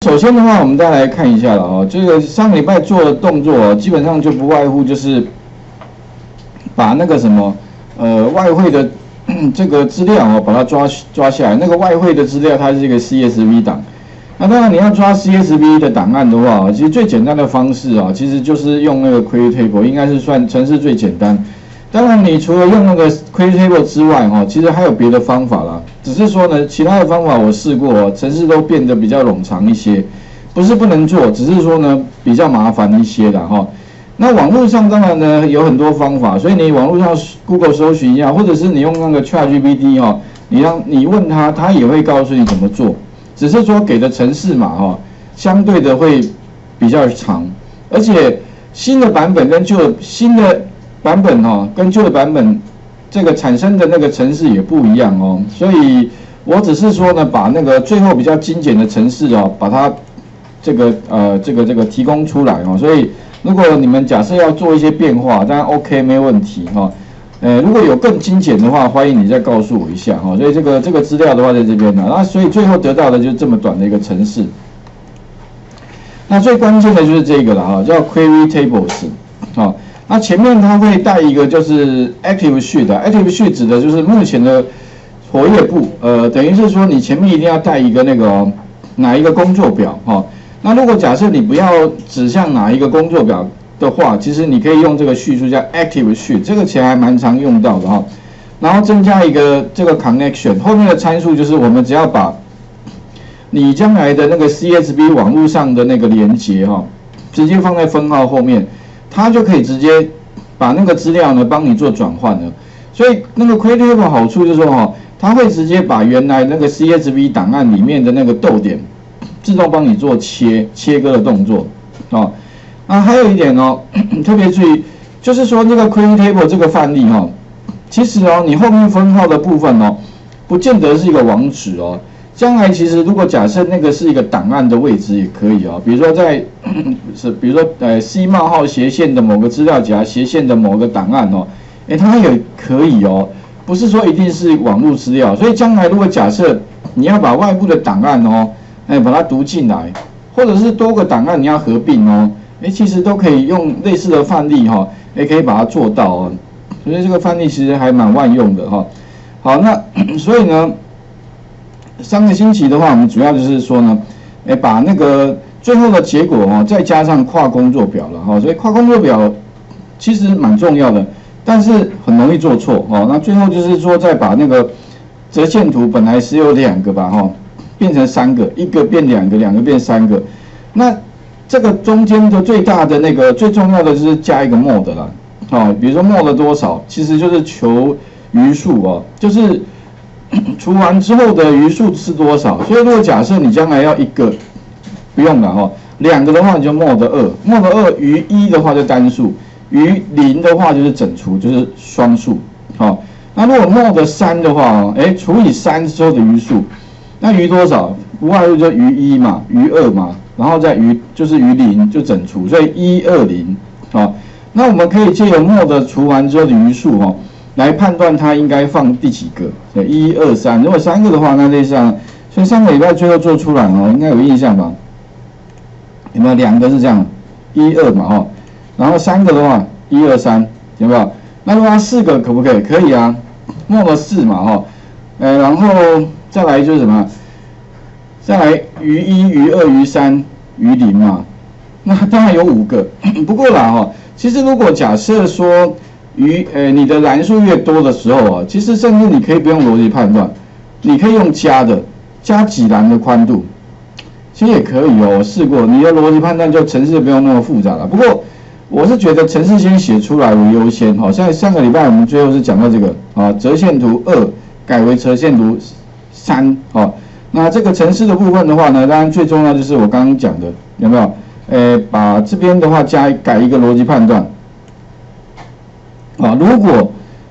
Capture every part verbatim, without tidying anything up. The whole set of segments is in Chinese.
首先的话，我们再来看一下了哦，这个上个礼拜做的动作哦，基本上就不外乎就是把那个什么呃外汇的这个资料哦，把它抓抓下来。那个外汇的资料它是一个 C S V 档。那当然你要抓 C S V 的档案的话，其实最简单的方式啊，其实就是用那个 Query Table， 应该是算程式最简单。当然你除了用那个 Query Table 之外哈，其实还有别的方法啦。只是说呢，其他的方法我试过，程式都变得比较冗长一些，不是不能做，只是说呢比较麻烦一些啦哈。那网络上当然呢有很多方法，所以你网络上 Google 搜寻一下，或者是你用那个 ChatGPT 哈，你让你问他，他也会告诉你怎么做。只是说给的程式码哈，相对的会比较长，而且新的版本跟旧的新的版本哈，跟旧的版本这个产生的那个程式也不一样哦，所以我只是说呢，把那个最后比较精简的程式哦，把它这个呃这个这个提供出来哦，所以如果你们假设要做一些变化，当然 OK 没问题哈。呃，如果有更精简的话，欢迎你再告诉我一下哈。所以这个这个资料的话在这边呢，那所以最后得到的就是这么短的一个程式。那最关键的就是这个了哈，叫 Query Tables 啊。那前面它会带一个就是 Active Sheet，Active Sheet 指的就是目前的活跃簿，呃，等于是说你前面一定要带一个那个、哦、哪一个工作表哈。那如果假设你不要指向哪一个工作表的话，其实你可以用这个叙述叫 active sheet， 这个其实还蛮常用到的哈。然后增加一个这个 connection， 后面的参数就是我们只要把你将来的那个 C S V 网络上的那个连接哈，直接放在分号后面，它就可以直接把那个资料呢帮你做转换了。所以那个 Query Table 好处就是说哈，它会直接把原来那个 C S V 档案里面的那个逗点自动帮你做切切割的动作啊。啊，还有一点哦，特别注意，就是说这个 Query Table 这个范例哦，其实哦，你后面分号的部分哦，不见得是一个网址哦。将来其实如果假设那个是一个档案的位置也可以哦，比如说在是比如说呃 C 冒号斜线的某个资料夹斜线的某个档案哦，诶，它也可以哦，不是说一定是网络资料。所以将来如果假设你要把外部的档案哦，哎把它读进来，或者是多个档案你要合并哦。哎，其实都可以用类似的范例哈，也可以把它做到哦。所以这个范例其实还蛮万用的哈。好，那所以呢，上个星期的话，我们主要就是说呢，哎，把那个最后的结果哈，再加上跨工作表了哈。所以跨工作表其实蛮重要的，但是很容易做错哦。那最后就是说，再把那个折线图本来是有两个吧哈，变成三个，一个变两个，两个变三个，那这个中间的最大的那个最重要的就是加一个 mod 啦，哦，比如说 mod 多少，其实就是求余数哦，就是除完之后的余数是多少。所以如果假设你将来要一个，不用了哈，两个的话你就 mod 二 ，mod 二余一的话就单数，余零的话就是整除，就是双数，好。那如果 mod 三的话哦，哎，除以三之后的余数，那余多少？无外乎就余一嘛，余二嘛。然后再余就是余零就整除，所以一二零，好，那我们可以借由 mod 除完之后的余数哈，来判断它应该放第几个，对，一二三，如果三个的话，那类似上，所以上个礼拜最后做出来哦，应该有印象吧？有没有两个是这样，一二嘛哈，然后三个的话，一二三，有没有？那如果四个可不可以？可以啊 ，mod 四嘛哈，呃，然后再来就是什么？再来余一、余二、余三、余零嘛，那当然有五个。不过啦哈，其实如果假设说余呃你的栏数越多的时候啊，其实甚至你可以不用逻辑判断，你可以用加的，加几栏的宽度，其实也可以哦。我试过，你的逻辑判断就程式不用那么复杂了。不过我是觉得程式先写出来为优先哈。像上个礼拜我们最后是讲到这个啊，折线图二改为折线图三啊。那这个程式的部分的话呢，当然最重要就是我刚刚讲的，有没有？呃，把这边的话加改一个逻辑判断，啊，如果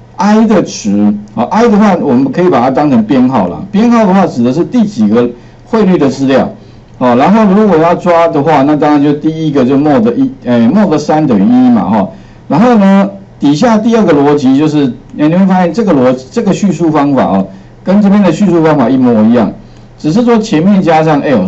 i 的值，啊 i 的话，我们可以把它当成编号啦。编号的话指的是第几个汇率的资料，哦，然后如果要抓的话，那当然就第一个就 mod 一，呃 mod 三等于一嘛，哈。然后呢，底下第二个逻辑就是，你会发现这个逻这个叙述方法哦，跟这边的叙述方法一模一样。只是说前面加上 else，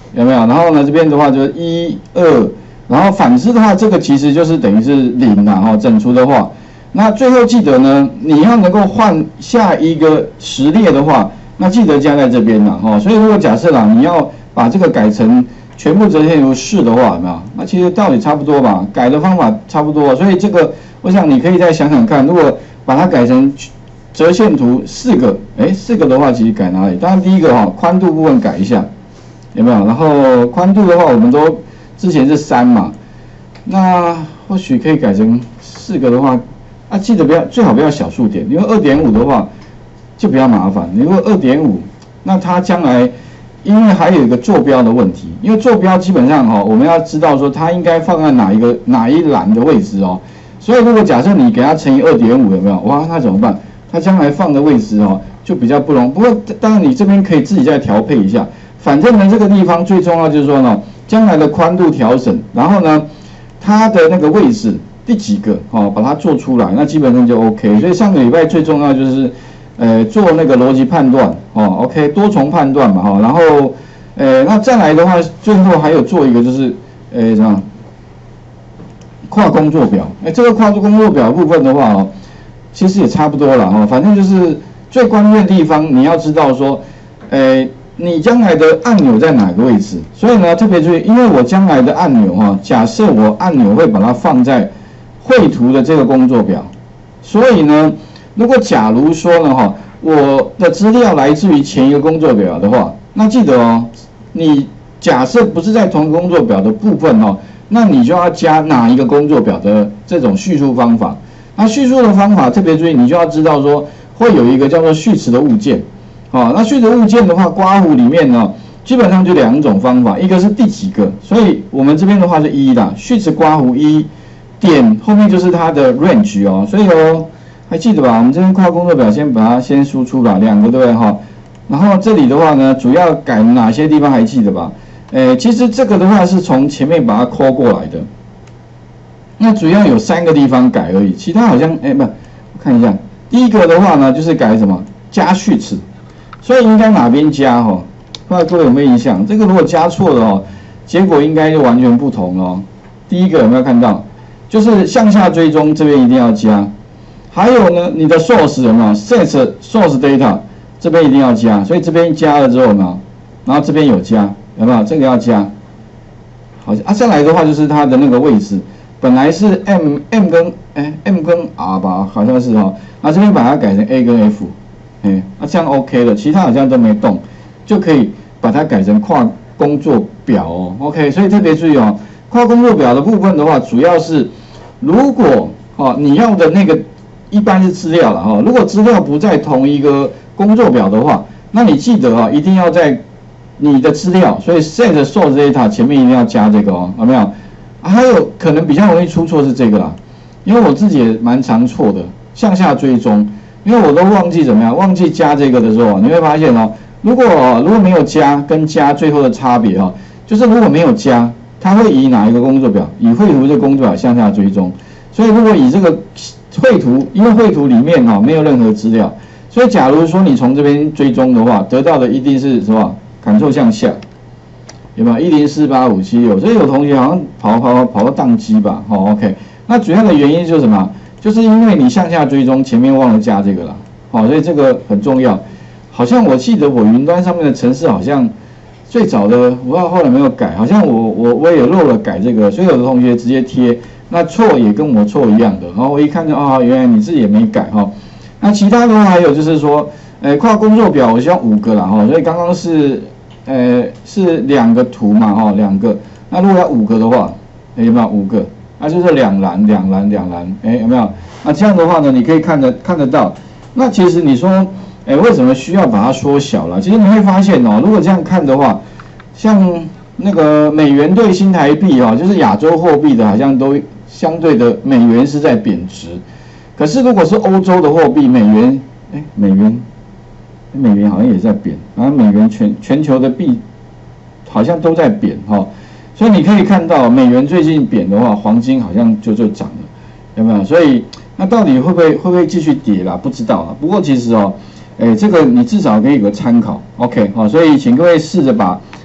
有没有？然后呢，这边的话就是一二，然后反之的话，这个其实就是等于是零啦，哈，整除的话，那最后记得呢，你要能够换下一个实列的话，那记得加在这边啦，哈。所以如果假设啦，你要把这个改成全部折线图是的话，有没有？那其实道理差不多吧，改的方法差不多，所以这个我想你可以再想想看，如果把它改成折线图四个，哎，四个的话其实改哪里？当然第一个哈，宽度部分改一下。有没有？然后宽度的话，我们都之前是三嘛，那或许可以改成四个的话，啊，记得不要最好不要小数点，因为二点五的话就比较麻烦。如果二点五，那它将来因为还有一个坐标的问题，因为坐标基本上哈、哦，我们要知道说它应该放在哪一个哪一栏的位置哦。所以如果假设你给它乘以二点五，有没有？哇，那怎么办？它将来放的位置哦就比较不容易。不过当然你这边可以自己再调配一下。反正呢，这个地方最重要就是说呢，将来的宽度调整，然后呢，它的那个位置第几个哦，把它做出来，那基本上就 OK。所以上个礼拜最重要就是，呃，做那个逻辑判断哦 ，OK， 多重判断嘛哈、哦，然后，呃，那再来的话，最后还有做一个就是，呃，什么跨工作表？哎，这个跨工作表部分的话哦，其实也差不多了哈、哦，反正就是最关键的地方你要知道说，呃。你将来的按钮在哪个位置？所以呢，特别注意，因为我将来的按钮哈，假设我按钮会把它放在绘图的这个工作表，所以呢，如果假如说呢哈，我的资料来自于前一个工作表的话，那记得哦，你假设不是在同一个工作表的部分哦，那你就要加哪一个工作表的这种叙述方法。那叙述的方法特别注意，你就要知道说会有一个叫做序词的物件。好，那序词物件的话，刮胡里面呢，基本上就两种方法，一个是第几个，所以我们这边的话是一啦，序词刮胡一点后面就是它的 range 哦，所以哦，还记得吧？我们这边跨工作表先把它先输出了两个，对不对哈？然后这里的话呢，主要改哪些地方还记得吧？诶，其实这个的话是从前面把它抠过来的，那主要有三个地方改而已，其他好像诶不，我看一下，第一个的话呢就是改什么加序词。所以应该哪边加哈？不知道各位有没有印象？这个如果加错了哦，结果应该就完全不同了哦。第一个有没有看到？就是向下追踪这边一定要加，还有呢，你的 source 有没有 set source data 这边一定要加，所以这边加了之后呢，然后这边有加，有没有？这个要加。好，啊，再来的话就是它的那个位置，本来是 M M 跟哎 M 跟 R 吧，好像是哈、哦，那这边把它改成 A 跟 F。哎，那、啊、这样 OK 了，其他好像都没动，就可以把它改成跨工作表哦。OK， 所以特别注意哦，跨工作表的部分的话，主要是如果哦你要的那个一般是资料了哈、哦，如果资料不在同一个工作表的话，那你记得啊、哦，一定要在你的资料，所以 set source data 前面一定要加这个哦，有没有？啊、还有可能比较容易出错是这个啦，因为我自己也蛮常错的，向下追踪。因为我都忘记怎么样，忘记加这个的时候，你会发现哦，如果如果没有加跟加最后的差别哦，就是如果没有加，它会以哪一个工作表？以绘图这个工作表向下追踪。所以如果以这个绘图，因为绘图里面哦没有任何资料，所以假如说你从这边追踪的话，得到的一定是什么？Ctrl向下，有没有一零四八五七六？所以有同学好像跑跑跑到宕机吧？哦 ，OK， 那主要的原因就是什么？就是因为你向下追踪，前面忘了加这个了，好，所以这个很重要。好像我记得我云端上面的程式好像最早的，我不知道后来没有改，好像我我我也漏了改这个，所以有的同学直接贴，那错也跟我错一样的，然后我一看就啊、哦，原来你自己也没改哈。那其他的话还有就是说，呃，跨工作表我希望五个啦哈，所以刚刚是呃是两个图嘛哈，两个，那如果要五个的话，有没有五个？那、啊、就是两栏两栏两栏，哎，有没有？那这样的话呢，你可以看得看得到。那其实你说，哎，为什么需要把它缩小了？其实你会发现哦，如果这样看的话，像那个美元对新台币哦，就是亚洲货币的，好像都相对的美元是在贬值。可是如果是欧洲的货币，美元，哎，美元，美元好像也在贬，然后美元全全球的币好像都在贬哈。所以你可以看到，美元最近贬的话，黄金好像就就涨了，有没有？所以那到底会不会会不会继续跌啦？不知道啦。不过其实哦，哎，这个你至少可以有个参考 ，OK 好，所以请各位试着把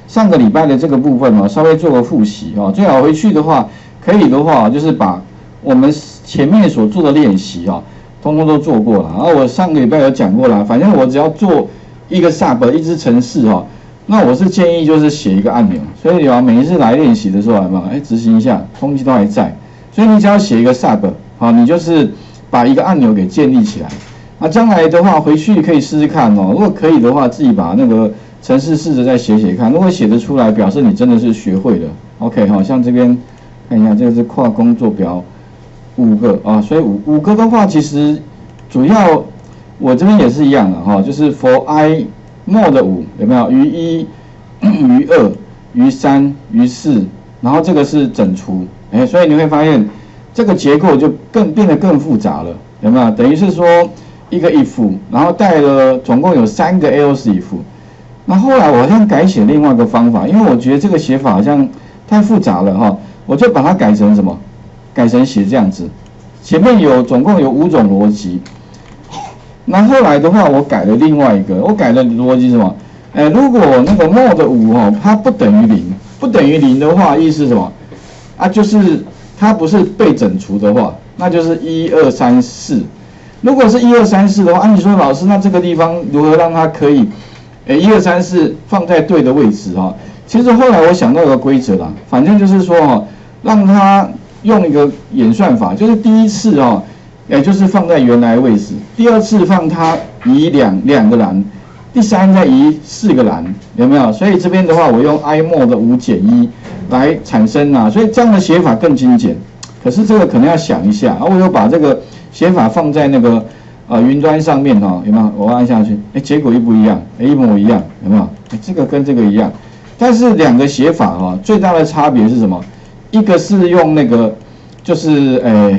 上个礼拜的这个部分哦，稍微做个复习哦。最好回去的话，可以的话就是把我们前面所做的练习哦，通通都做过了。然后我上个礼拜有讲过了，反正我只要做一个 sub 一支程式哦，那我是建议就是写一个按钮。所以啊，每一次来练习的时候，有没有？哎，执行一下，空气都还在。所以你只要写一个 sub 好，你就是把一个按钮给建立起来。那将来的话，回去可以试试看哦。如果可以的话，自己把那个程式试着再写写看。如果写得出来，表示你真的是学会了。OK 哈，像这边看一下，这个是跨工作表五个啊，所以五五个的话，其实主要我这边也是一样的哈，就是 for i mod 五有没有？余一、余二、余三、余四，然后这个是整除，哎，所以你会发现这个结构就更变得更复杂了，有没有？等于是说一个 if， 然后带了总共有三个 else if。那后来我好像改写另外一个方法，因为我觉得这个写法好像太复杂了哈，我就把它改成什么？改成写这样子，前面有总共有五种逻辑。那后来的话，我改了另外一个，我改的逻辑是什么？哎，如果那个 mod 五哈，它不等于零，不等于零的话，意思是什么？啊，就是它不是被整除的话，那就是一二三四。如果是一二三四的话，按、啊、你说老师，那这个地方如何让它可以？诶，一二三四放在对的位置哈。其实后来我想到一个规则啦，反正就是说哈，让它用一个演算法，就是第一次哈，也就是放在原来位置，第二次放它移两两个栏，第三再移四个栏，有没有？所以这边的话，我用 i mod 五减一来产生啊，所以这样的写法更精简。可是这个可能要想一下，我有把这个写法放在那个。啊，云端上面哈、哦，有没有？我按下去，哎，结果一不一样？哎，一模一样，有没有？哎，这个跟这个一样，但是两个写法哈、哦，最大的差别是什么？一个是用那个，就是诶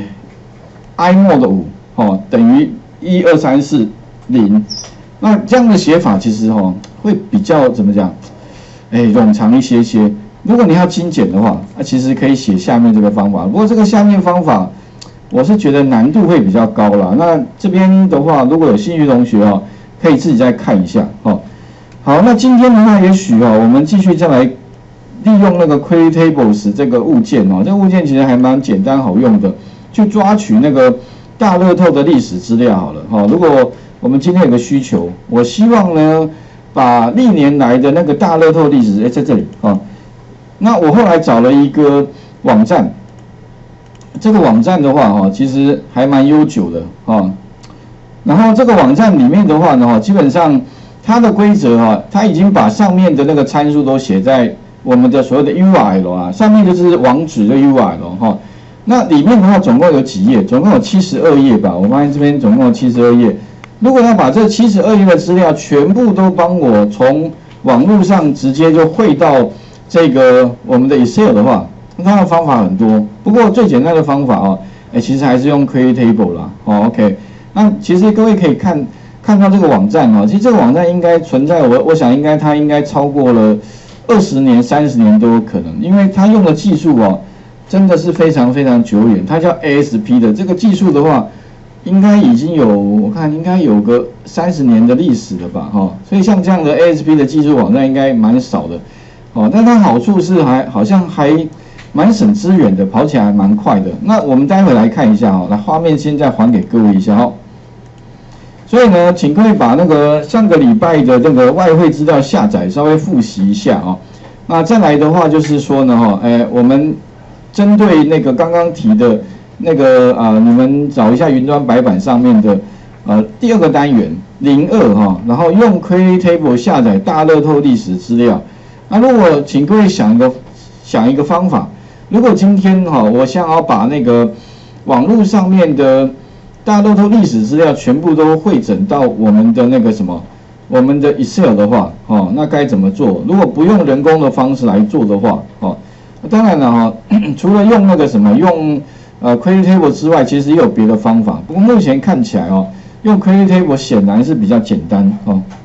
，i mod 五哦，等于一二三四零，那这样的写法其实哦，会比较怎么讲？哎，冗长一些些。如果你要精简的话，那、啊、其实可以写下面这个方法。不过这个下面方法。我是觉得难度会比较高啦。那这边的话，如果有兴趣同学哦，可以自己再看一下哦。好，那今天的话，也许哦，我们继续再来利用那个 Query Tables 这个物件哦，这个物件其实还蛮简单好用的，去抓取那个大乐透的历史资料好了哈、哦。如果我们今天有个需求，我希望呢，把历年来的那个大乐透历史，哎，在这里啊、哦。那我后来找了一个网站。这个网站的话，哈，其实还蛮悠久的，哈。然后这个网站里面的话呢，哈，基本上它的规则哈，它已经把上面的那个参数都写在我们的所谓的 U R L 啊，上面就是网址的 U R L 哈。那里面的话，总共有几页？总共有七十二页吧。我发现这边总共有七十二页。如果要把这七十二页的资料全部都帮我从网络上直接就汇到这个我们的 Excel 的话，它的方法很多，不过最简单的方法哦，哎，其实还是用 Query Table 啦，哦 ，OK。那其实各位可以看看到这个网站哦，其实这个网站应该存在，我我想应该它应该超过了二十年、三十年都有可能，因为它用的技术哦，真的是非常非常久远。它叫 A S P 的这个技术的话，应该已经有我看应该有个三十年的历史了吧，哈、哦。所以像这样的 A S P 的技术网站应该蛮少的，哦，但它好处是还好像还。蛮省资源的，跑起来蛮快的。那我们待会来看一下哦，那画面现在还给各位一下哦。所以呢，请各位把那个上个礼拜的那个外汇资料下载稍微复习一下哦。那再来的话就是说呢，哈，哎，我们针对那个刚刚提的那个啊、呃，你们找一下云端白板上面的呃第二个单元零二哈，然后用 Query Table 下载大乐透历史资料。那如果请各位想一个想一个方法。如果今天哈，我想要把那个网络上面的大乐透历史资料全部都汇整到我们的那个什么，我们的 Excel 的话，哦，那该怎么做？如果不用人工的方式来做的话，哦，当然了哈，除了用那个什么用呃 Query Table 之外，其实也有别的方法。不过目前看起来哦，用 Query Table 显然是比较简单哦。